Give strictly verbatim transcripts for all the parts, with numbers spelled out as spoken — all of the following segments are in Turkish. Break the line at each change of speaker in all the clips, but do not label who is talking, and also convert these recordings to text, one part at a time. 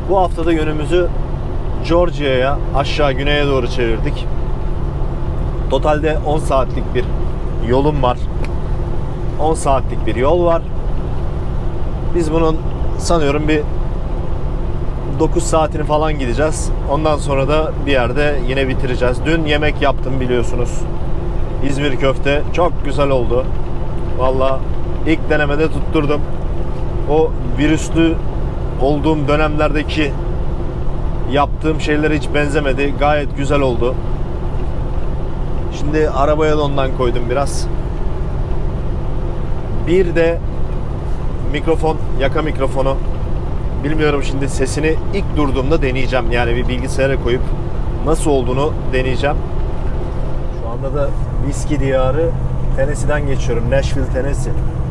Bu haftada yönümüzü Georgia'ya, aşağı güneye doğru çevirdik. Totalde on saatlik bir yolum var. on saatlik bir yol var. Biz bunun sanıyorum bir dokuz saatini falan gideceğiz. Ondan sonra da bir yerde yine bitireceğiz. Dün yemek yaptım biliyorsunuz. İzmir köfte çok güzel oldu. Vallahi ilk denemede tutturdum. O virüslü olduğum dönemlerdeki yaptığım şeylere hiç benzemedi. Gayet güzel oldu. Şimdi arabaya da ondan koydum biraz. Bir de mikrofon, yaka mikrofonu. Bilmiyorum, şimdi sesini ilk durduğumda deneyeceğim. Yani bir bilgisayara koyup nasıl olduğunu deneyeceğim. Şu anda da viski diyarı Tennessee'den geçiyorum. Nashville, Tennessee.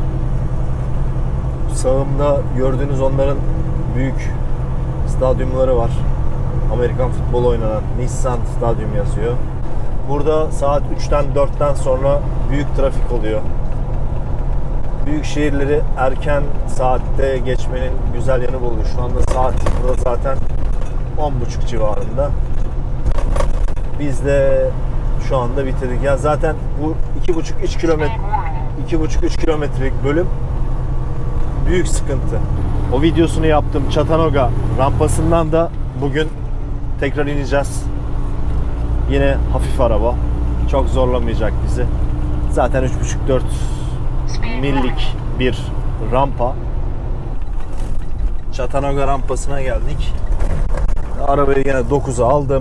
Sağımda gördüğünüz onların büyük stadyumları var. Amerikan futbolu oynanan Nissan Stadyum yazıyor. Burada saat üçten dörtten sonra büyük trafik oluyor. Büyük şehirleri erken saatte geçmenin güzel yanı bu oluyor. Şu anda saat burada zaten on buçuk civarında. Biz de şu anda bitirdik. Yani zaten bu iki buçuk üç kilometre iki buçuk üç kilometrelik bölüm büyük sıkıntı. O videosunu yaptım. Chattanooga rampasından da bugün tekrar ineceğiz. Yine hafif araba. Çok zorlamayacak bizi. Zaten üç buçuk dört millik bir rampa. Chattanooga rampasına geldik. Arabayı yine dokuza aldım.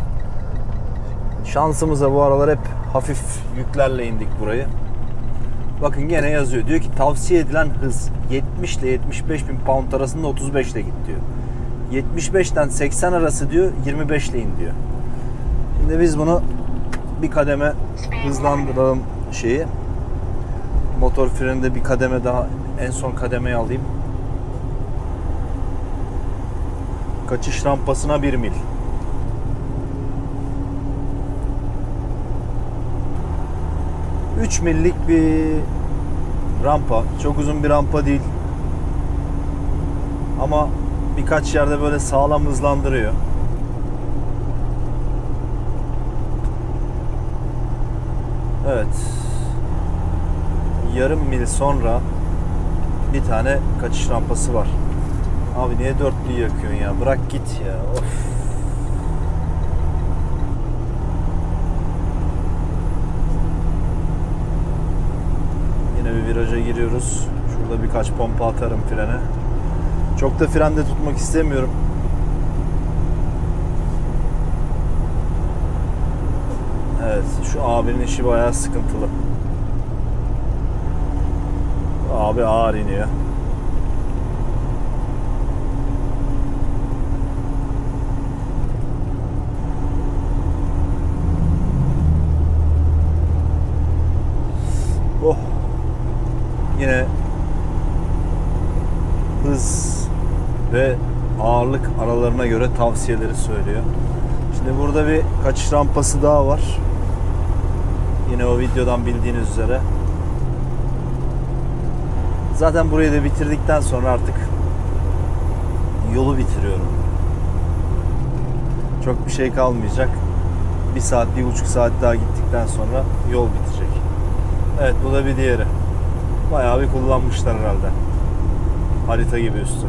Şansımıza bu aralar hep hafif yüklerle indik burayı. Bakın gene yazıyor. Diyor ki tavsiye edilen hız yetmiş ile yetmiş beş bin pound arasında otuz beş ile git diyor. yetmiş beşten seksen arası diyor, yirmi beş ile in diyor. Şimdi biz bunu bir kademe hızlandıralım şeyi. Motor freninde bir kademe daha, en son kademeyi alayım. Kaçış rampasına bir mil. üç millik bir rampa. Çok uzun bir rampa değil. Ama birkaç yerde böyle sağlam hızlandırıyor. Evet. Yarım mil sonra bir tane kaçış rampası var. Abi niye dörtlüyü yakıyorsun ya? Bırak git ya. Of. Yine bir viraja giriyoruz. Şurada birkaç pompa atarım frene. Çok da frende tutmak istemiyorum. Evet, şu abinin işi bayağı sıkıntılı. Abi ağır iniyor. Oh. Yine hız ve ağırlık aralarına göre tavsiyeleri söylüyor. Şimdi burada bir kaçış rampası daha var. Yine o videodan bildiğiniz üzere. Zaten burayı da bitirdikten sonra artık yolu bitiriyorum. Çok bir şey kalmayacak. Bir saat, bir buçuk saat daha gittikten sonra yol bitecek. Evet, bu da bir diğeri. Bayağı bir kullanmışlar herhalde. Harita gibi üstü.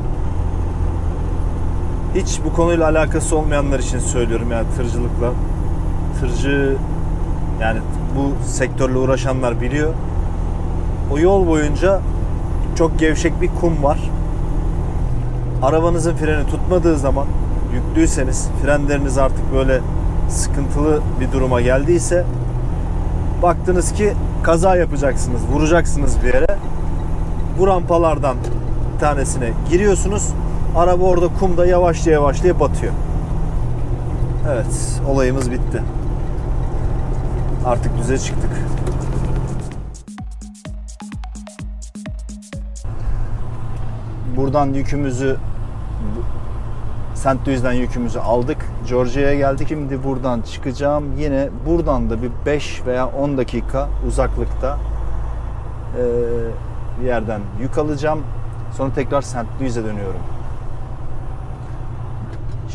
Hiç bu konuyla alakası olmayanlar için söylüyorum, yani tırcılıkla. Tırcı, yani bu sektörle uğraşanlar biliyor. O yol boyunca çok gevşek bir kum var. Arabanızın freni tutmadığı zaman, yüklüyseniz, frenleriniz artık böyle sıkıntılı bir duruma geldiyse, baktınız ki kaza yapacaksınız, vuracaksınız bir yere. Bu rampalardan bir tanesine giriyorsunuz. Araba orada kumda yavaşça yavaşça batıyor. Evet, olayımız bitti. Artık düze çıktık. Buradan yükümüzü, Saint Louis'den yükümüzü aldık. Georgia'ya geldik. Şimdi buradan çıkacağım. Yine buradan da bir beş veya on dakika uzaklıkta bir yerden yük alacağım. Sonra tekrar Saint Louis'e dönüyorum.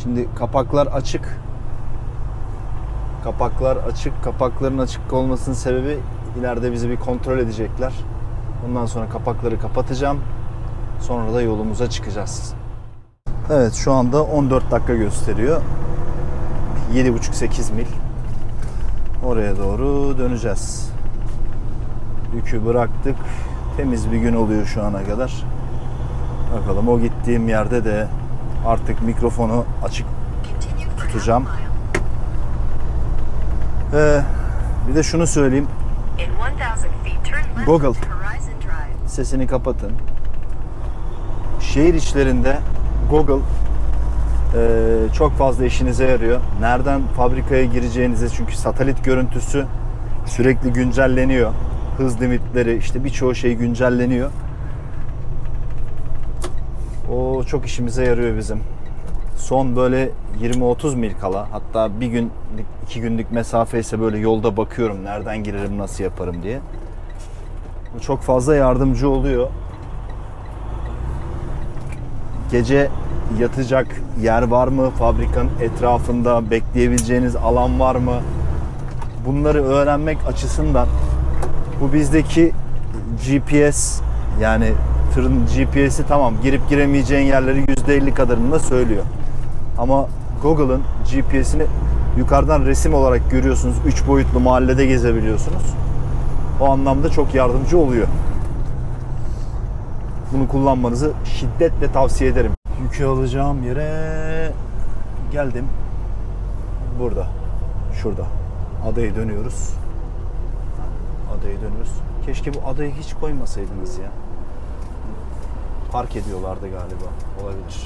Şimdi kapaklar açık. Kapaklar açık. Kapakların açık olmasının sebebi ileride bizi bir kontrol edecekler. Ondan sonra kapakları kapatacağım. Sonra da yolumuza çıkacağız. Evet, şu anda on dört dakika gösteriyor. yedi buçuk sekiz mil. Oraya doğru döneceğiz. Yükü bıraktık. Temiz bir gün oluyor şu ana kadar. Bakalım, o gittiğim yerde de artık mikrofonu açık tutacağım. Ee, bir de şunu söyleyeyim. Google sesini kapatın. Şehir içlerinde Google e, çok fazla işinize yarıyor. Nereden fabrikaya gireceğinize, çünkü satelit görüntüsü sürekli güncelleniyor. Hız limitleri, işte birçoğu şey güncelleniyor. O çok işimize yarıyor bizim. Son böyle yirmi otuz mil kala, hatta bir gün, iki günlük mesafe ise böyle yolda bakıyorum nereden girerim, nasıl yaparım diye. Bu çok fazla yardımcı oluyor. Gece yatacak yer var mı? Fabrikanın etrafında bekleyebileceğiniz alan var mı? Bunları öğrenmek açısından bu bizdeki G P S, yani tırın G P S'i tamam, girip giremeyeceğin yerleri yüzde elli kadarını da söylüyor. Ama Google'ın G P S'ini yukarıdan resim olarak görüyorsunuz. üç boyutlu mahallede gezebiliyorsunuz. O anlamda çok yardımcı oluyor. Bunu kullanmanızı şiddetle tavsiye ederim. Yükü alacağım yere geldim. Burada. Şurada. Adaya dönüyoruz. Adaya dönüyoruz. Keşke bu adayı hiç koymasaydınız ya. Park ediyorlardı galiba. Olabilir.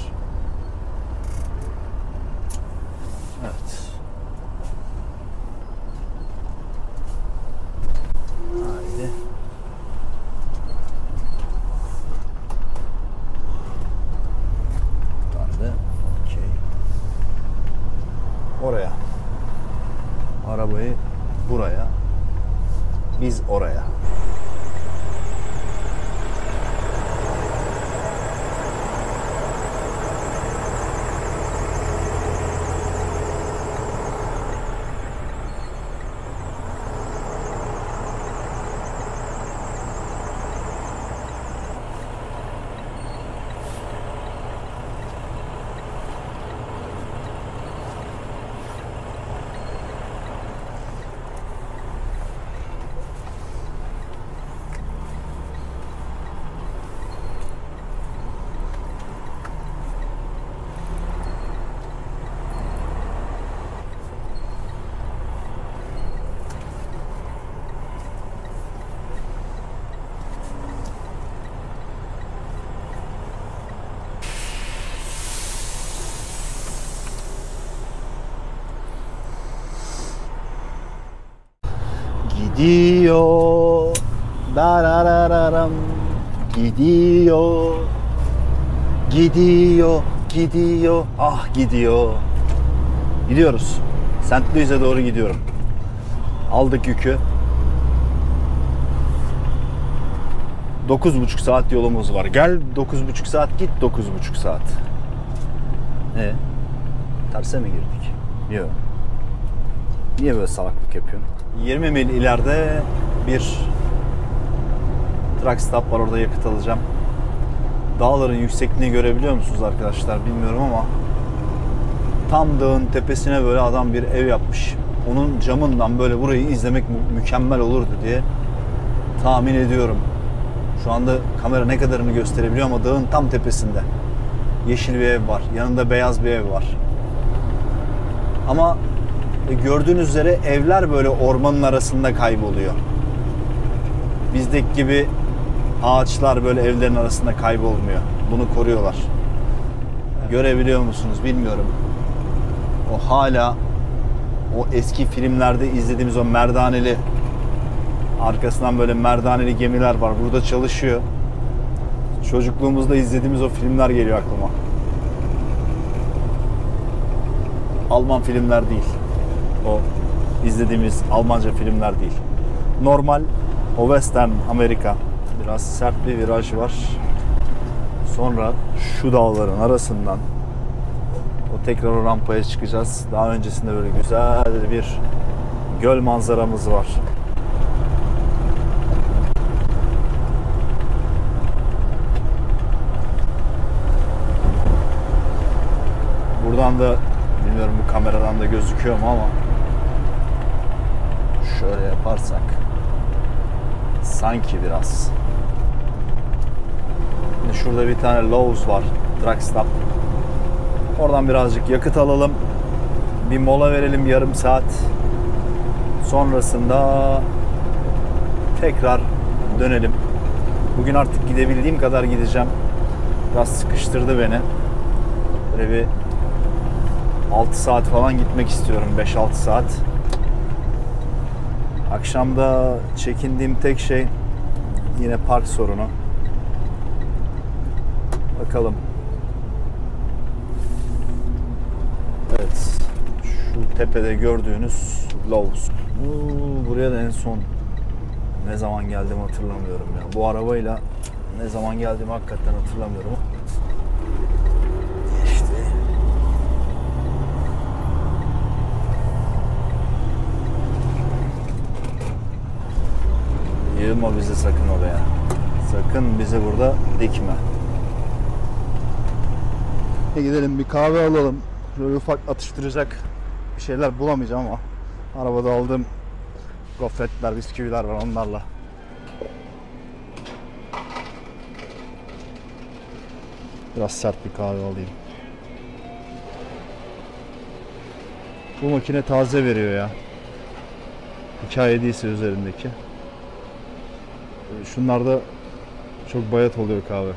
Evet. Haydi. Tamam. Okey. Oraya. Arabayı buraya. Biz oraya. Gidiyor, darararam, gidiyor, gidiyor, gidiyor, ah gidiyor. Gidiyoruz. Saint Louis'e doğru gidiyorum. Aldık yükü. dokuz buçuk saat yolumuz var. Gel dokuz buçuk saat, git dokuz buçuk saat. E, terse mi girdik? Yok. Niye böyle salaklık yapıyorsun? yirmi mil ileride bir truck stop var, orada yakıt alacağım. Dağların yüksekliğini görebiliyor musunuz arkadaşlar bilmiyorum ama tam dağın tepesine böyle adam bir ev yapmış. Onun camından böyle burayı izlemek mü- mükemmel olurdu diye tahmin ediyorum. Şu anda kamera ne kadarını gösterebiliyor ama dağın tam tepesinde yeşil bir ev var. Yanında beyaz bir ev var. Ama gördüğünüz üzere evler böyle ormanın arasında kayboluyor. Bizdeki gibi ağaçlar böyle evlerin arasında kaybolmuyor. Bunu koruyorlar. Görebiliyor musunuz bilmiyorum. O hala o eski filmlerde izlediğimiz o merdaneli, arkasından böyle merdaneli gemiler var. Burada çalışıyor. Çocukluğumuzda izlediğimiz o filmler geliyor aklıma. Alman filmler değil. O izlediğimiz Almanca filmler değil. Normal o Western Amerika. Biraz sert bir viraj var. Sonra şu dağların arasından O tekrar o rampaya çıkacağız. Daha öncesinde böyle güzel bir göl manzaramız var. Buradan da bilmiyorum bu kameradan da gözüküyor mu ama şöyle yaparsak sanki biraz. Şurada bir tane Lowe's var, truck stop. Oradan birazcık yakıt alalım. Bir mola verelim yarım saat. Sonrasında tekrar dönelim. Bugün artık gidebildiğim kadar gideceğim. Biraz sıkıştırdı beni. Böyle bir altı saat falan gitmek istiyorum. beş altı saat. Akşamda çekindiğim tek şey yine park sorunu. Bakalım. Evet. Şu tepede gördüğünüz Lowe's. Buraya da en son ne zaman geldim hatırlamıyorum ya. Bu arabayla ne zaman geldiğimi hakikaten hatırlamıyorum. İşte. Yığma bizi sakın oraya. Sakın bizi burada dikme. Gidelim bir kahve alalım. Şöyle ufak atıştıracak bir şeyler bulamayacağım ama arabada aldığım gofretler, bisküviler var onlarla. Biraz sert bir kahve alayım. Bu makine taze veriyor ya. Hikaye değilse üzerindeki. Şunlarda çok bayat oluyor kahve.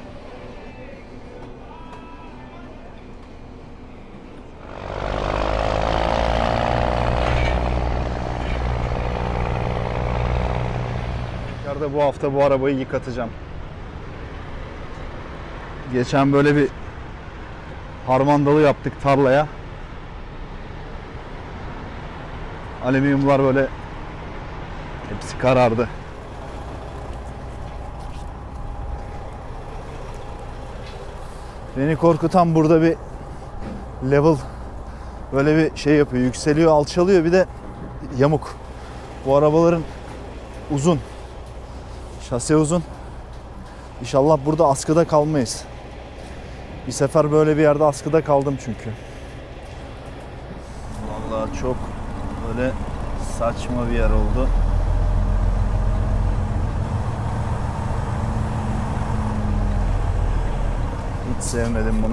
Bu hafta bu arabayı yıkatacağım. Geçen böyle bir harmandalı yaptık tarlaya. Alüminyumlar böyle hepsi karardı. Beni korkutan burada bir level böyle bir şey yapıyor. Yükseliyor, alçalıyor, bir de yamuk. Bu arabaların uzun. Şase uzun. İnşallah burada askıda kalmayız. Bir sefer böyle bir yerde askıda kaldım çünkü. Vallahi çok böyle saçma bir yer oldu. Hiç sevmedim bunu.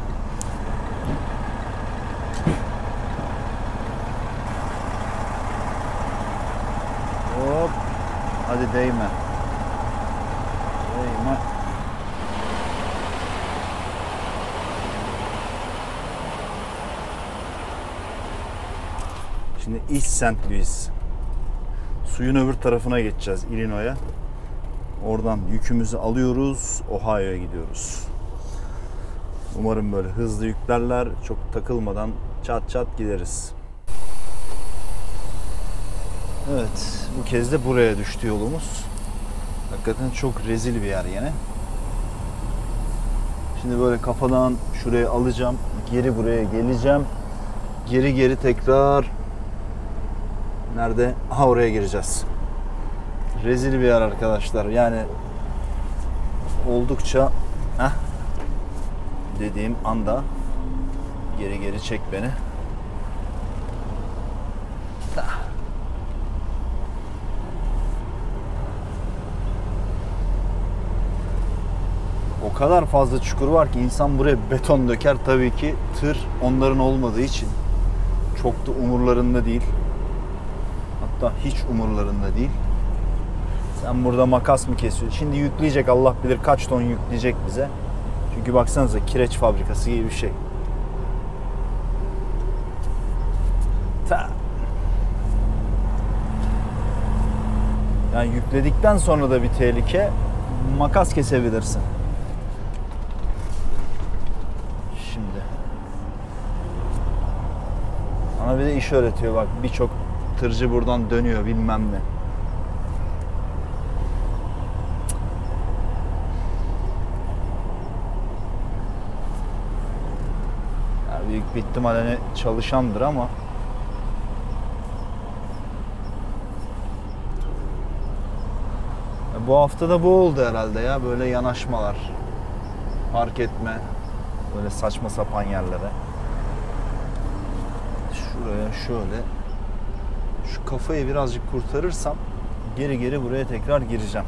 Hop. Hadi değme. Değme. Şimdi East Saint Louis. Suyun öbür tarafına geçeceğiz, Illinois'a. Oradan yükümüzü alıyoruz, Ohio'ya gidiyoruz. Umarım böyle hızlı yüklerler, çok takılmadan çat çat gideriz. Evet, bu kez de buraya düştü yolumuz. Hakikaten çok rezil bir yer yine. Şimdi böyle kafadan şuraya alacağım, geri buraya geleceğim. Geri geri tekrar nerede? Ha, oraya gireceğiz. Rezil bir yer arkadaşlar. Yani oldukça heh, dediğim anda geri geri çek beni. O kadar fazla çukur var ki insan buraya beton döker, tabii ki tır onların olmadığı için çok da umurlarında değil. Hatta hiç umurlarında değil. Sen burada makas mı kesiyorsun? Şimdi yükleyecek, Allah bilir kaç ton yükleyecek bize. Çünkü baksanıza kireç fabrikası gibi bir şey. Ta. Yani yükledikten sonra da bir tehlike, makas kesebilirsin. Şimdi. Bana bir de iş öğretiyor bak, birçok tırcı buradan dönüyor bilmem ne. büyük bir ihtimal hani çalışandır ama bu hafta da bu oldu herhalde ya, böyle yanaşmalar, park etme, böyle saçma sapan yerlere. Şuraya şöyle, şu kafayı birazcık kurtarırsam geri geri buraya tekrar gireceğim.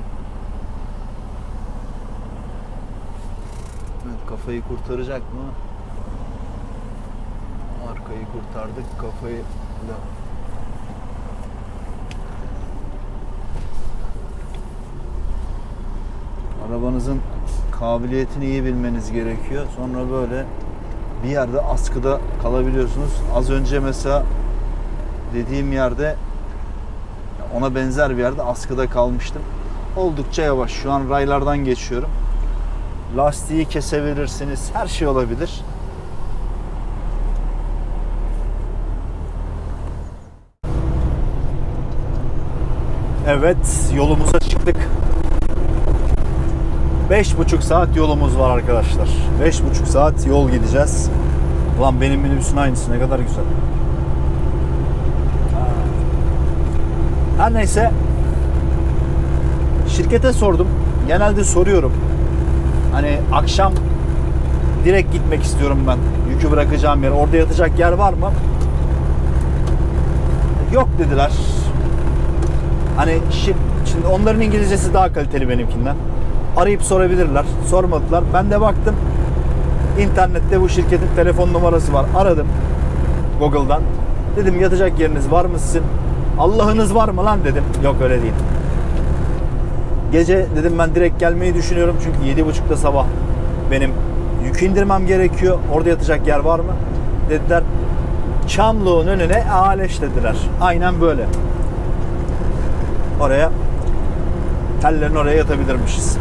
Evet, kafayı kurtaracak mı? Arkayı kurtardık, kafayı da. Arabanızın kabiliyetini iyi bilmeniz gerekiyor. Sonra böyle bir yerde askıda kalabiliyorsunuz. Az önce mesela dediğim yerde, ona benzer bir yerde askıda kalmıştım. Oldukça yavaş. Şu an raylardan geçiyorum. Lastiği kesebilirsiniz. Her şey olabilir. Evet, yolumuza çıktık. Beş buçuk saat yolumuz var arkadaşlar. Beş buçuk saat yol gideceğiz. Ulan benim minibüsün aynısı, ne kadar güzel. Her neyse, şirkete sordum. Genelde soruyorum. Hani akşam direkt gitmek istiyorum ben. Yükü bırakacağım yer. Orada yatacak yer var mı? Yok dediler. Hani şimdi onların İngilizcesi daha kaliteli benimkinden. Arayıp sorabilirler. Sormadılar. Ben de baktım. İnternette bu şirketin telefon numarası var. Aradım Google'dan. Dedim yatacak yeriniz var mı sizin? Allah'ınız var mı lan dedim. Yok, öyle değil. Gece dedim ben direkt gelmeyi düşünüyorum. Çünkü yedi buçukta sabah benim yük indirmem gerekiyor. Orada yatacak yer var mı? Dediler Çamlık'un önüne Aleş dediler. Aynen böyle. Oraya, tellerin oraya yatabilirmişiz.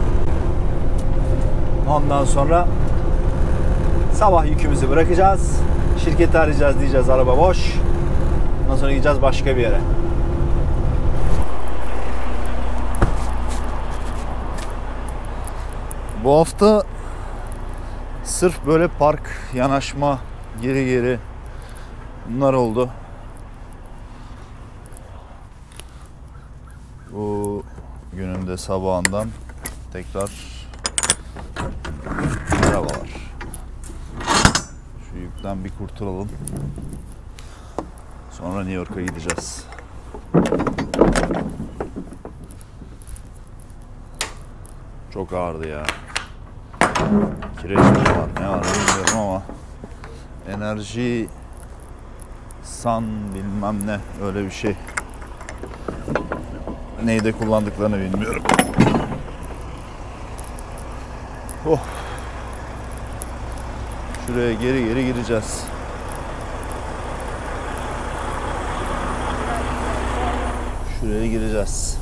Ondan sonra sabah yükümüzü bırakacağız. Şirketi arayacağız, diyeceğiz araba boş. Ondan sonra gideceğiz başka bir yere. Bu hafta sırf böyle park, yanaşma, geri geri bunlar oldu. Bu günün de sabahından tekrar merhabalar. Şu yükten bir kurtulalım. Sonra New York'a gideceğiz. Çok ağırdı ya. Kireç mi var, ne var bilmiyorum ama enerji san bilmem ne, öyle bir şey. Neyde kullandıklarını bilmiyorum. Oh. Şuraya geri geri gireceğiz. Şuraya gireceğiz.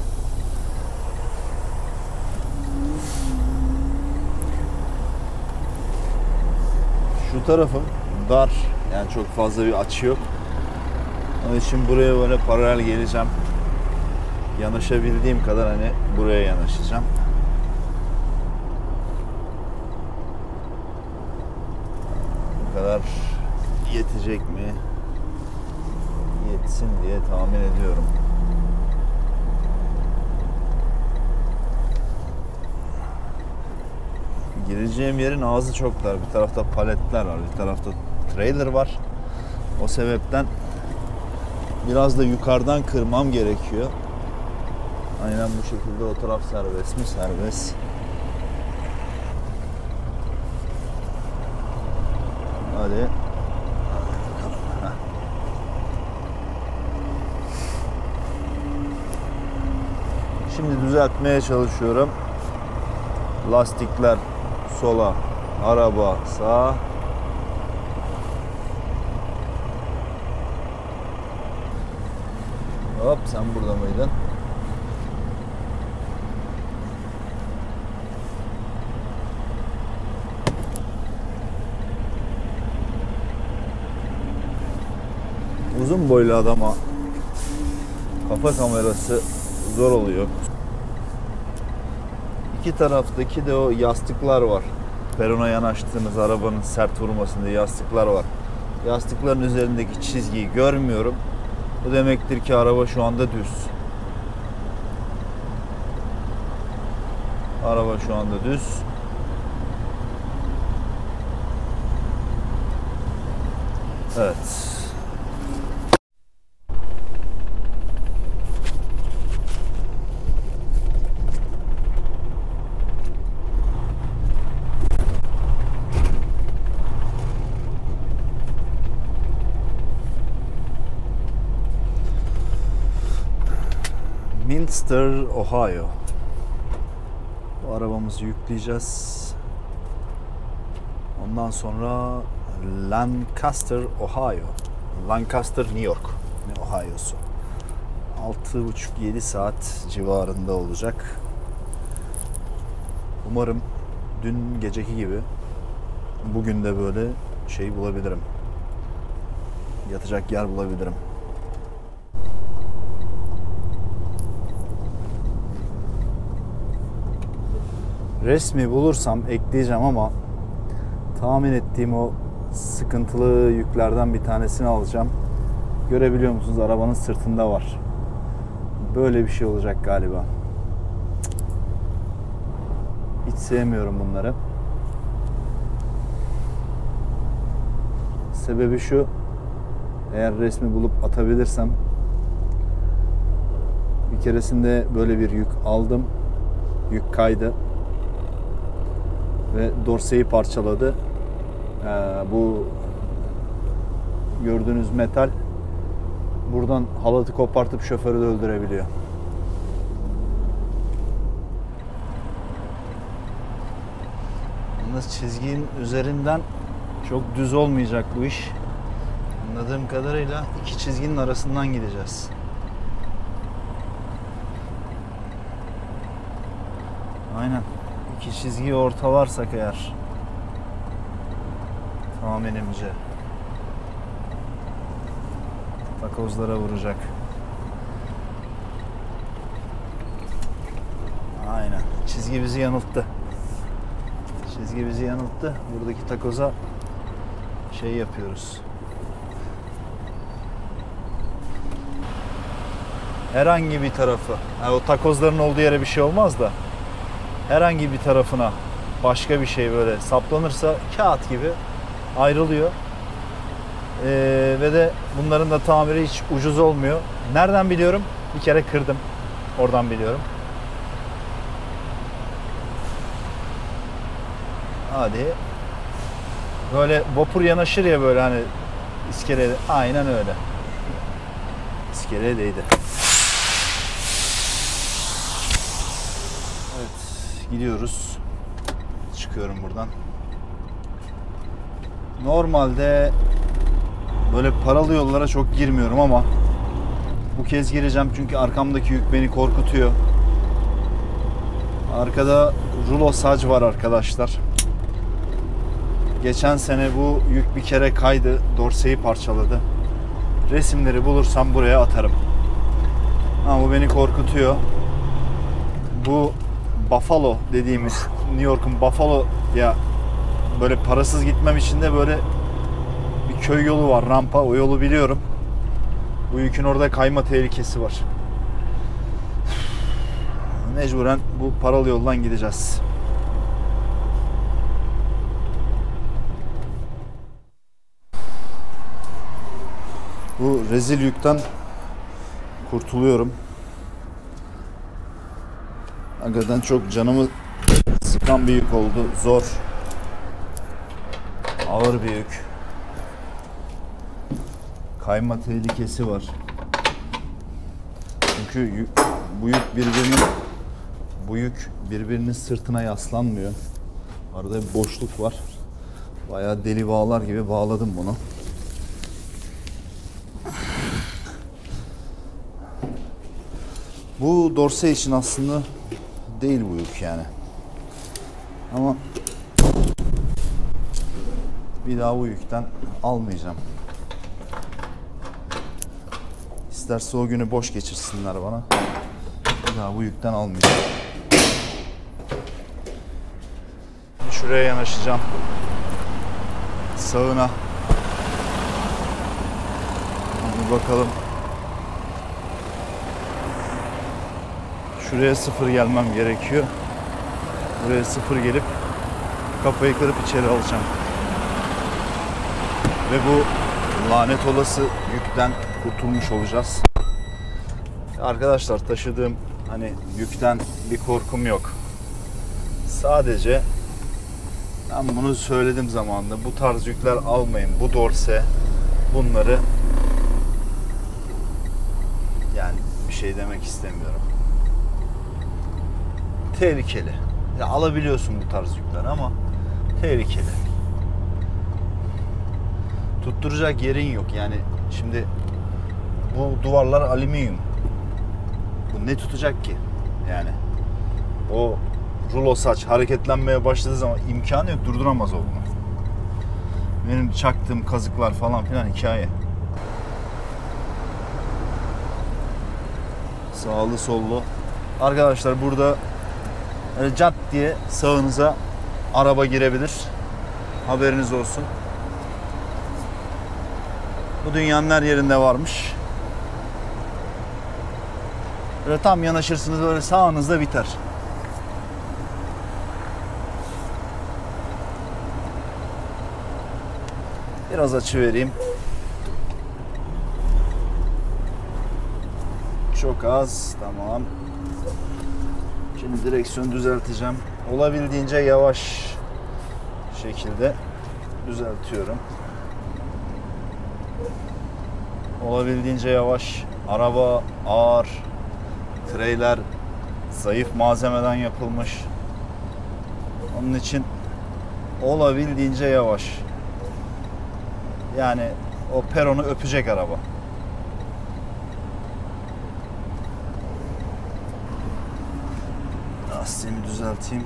Şu tarafım dar. Yani çok fazla bir açı yok. Onun için buraya böyle paralel geleceğim. Yanaşabildiğim kadar hani buraya yanaşacağım. Bu kadar yetecek mi? Yetsin diye tahmin ediyorum. Gireceğim yerin ağzı çok dar. Bir tarafta paletler var, bir tarafta trailer var. O sebepten biraz da yukarıdan kırmam gerekiyor. Aynen bu şekilde. O taraf serbest mi? Serbest. Hadi. Heh. Şimdi düzeltmeye çalışıyorum. Lastikler sola, araba sağa. Hop, sen burada mıydın? Uzun boylu adama kafa kamerası zor oluyor. İki taraftaki de o yastıklar var. Perona yanaştığınız arabanın sert vurmasın diye yastıklar var. Yastıkların üzerindeki çizgiyi görmüyorum. Bu demektir ki araba şu anda düz. Araba şu anda düz. Evet. Minster, Ohio. Bu arabamızı yükleyeceğiz. Ondan sonra Lancaster, Ohio. Lancaster, New York. Ne Ohio'su. altı buçuk yedi saat civarında olacak. Umarım dün geceki gibi bugün de böyle şey bulabilirim. Yatacak yer bulabilirim. Resmi bulursam ekleyeceğim ama tahmin ettiğim o sıkıntılı yüklerden bir tanesini alacağım. Görebiliyor musunuz? Arabanın sırtında var. Böyle bir şey olacak galiba. Hiç sevmiyorum bunları. Sebebi şu: eğer resmi bulup atabilirsem, bir keresinde böyle bir yük aldım. Yük kaydı ve dorseyi parçaladı. Ee, bu gördüğünüz metal buradan halatı kopartıp şoförü de öldürebiliyor. Yalnız çizginin üzerinden çok düz olmayacak bu iş. Anladığım kadarıyla iki çizginin arasından gideceğiz. Aynen. İki çizgiyi ortalarsak eğer tahminimce takozlara vuracak. Aynen. Çizgi bizi yanılttı. Çizgi bizi yanılttı. Buradaki takoza şey yapıyoruz. Herhangi bir tarafı, yani o takozların olduğu yere bir şey olmaz da herhangi bir tarafına başka bir şey böyle saplanırsa kağıt gibi ayrılıyor. Ee, ve de bunların da tamiri hiç ucuz olmuyor. Nereden biliyorum? Bir kere kırdım. Oradan biliyorum. Hadi. Böyle vapur yanaşır ya böyle hani iskeleye. Aynen öyle. İskeleye değdi. Evet, gidiyoruz. Çıkıyorum buradan. Normalde böyle paralı yollara çok girmiyorum ama bu kez gireceğim çünkü arkamdaki yük beni korkutuyor. Arkada rulo sac var arkadaşlar. Geçen sene bu yük bir kere kaydı, dorseyi parçaladı. Resimleri bulursam buraya atarım. Ama bu beni korkutuyor. Bu Buffalo dediğimiz New York'un Buffalo ya, böyle parasız gitmem için de böyle bir köy yolu var, rampa, o yolu biliyorum. Bu yükün orada kayma tehlikesi var. Mecburen bu paralı yoldan gideceğiz. Bu rezil yükten kurtuluyorum. Hakikaten çok canımı sıkan bir yük oldu. Zor. Ağır bir yük. Kayma tehlikesi var. Çünkü yük, bu yük birbirinin bu yük birbirinin sırtına yaslanmıyor. Arada bir boşluk var. Bayağı deli bağlar gibi bağladım bunu. Bu dorse için aslında değil bu yük yani. Ama bir daha bu yükten almayacağım. İsterse o günü boş geçirsinler bana. Bir daha bu yükten almayacağım. Şuraya yanaşacağım. Sağına. Bir bakalım. Şuraya sıfır gelmem gerekiyor. Buraya sıfır gelip kafayı kırıp içeri alacağım. Ve bu lanet olası yükten kurtulmuş olacağız. Arkadaşlar, taşıdığım hani yükten bir korkum yok. Sadece ben bunu söyledim zamanında. Bu tarz yükler almayın. Bu dorse, bunları, yani bir şey demek istemiyorum. Tehlikeli. Ya alabiliyorsun bu tarz yükler ama tehlikeli. Tutturacak yerin yok. Yani şimdi bu duvarlar alüminyum. Bu ne tutacak ki? Yani o rulo saç hareketlenmeye başladığı zaman imkanı yok, durduramaz o bunu. Benim çaktığım kazıklar falan filan hikaye. Sağlı sollu. Arkadaşlar, burada öyle cat diye sağınıza araba girebilir. Haberiniz olsun. Bu dünyanın her yerinde varmış. Böyle tam yanaşırsınız, böyle sağınızda biter. Biraz açı vereyim. Çok az. Tamam. Şimdi direksiyonu düzelteceğim. Olabildiğince yavaş şekilde düzeltiyorum. Olabildiğince yavaş. Araba ağır. Treyler zayıf malzemeden yapılmış. Onun için olabildiğince yavaş. Yani o peronu öpecek araba. Lastiğimi düzelteyim.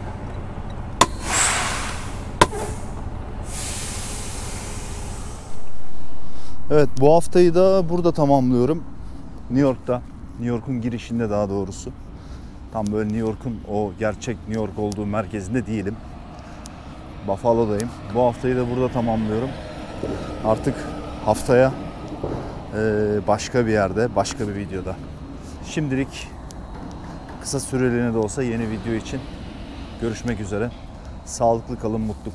Evet, bu haftayı da burada tamamlıyorum. New York'ta. New York'un girişinde daha doğrusu. Tam böyle New York'un o gerçek New York olduğu merkezinde değilim. Buffalo'dayım. Bu haftayı da burada tamamlıyorum. Artık haftaya başka bir yerde, başka bir videoda. Şimdilik kısa süreliğine de olsa yeni video için görüşmek üzere. Sağlıklı kalın, mutlu kalın.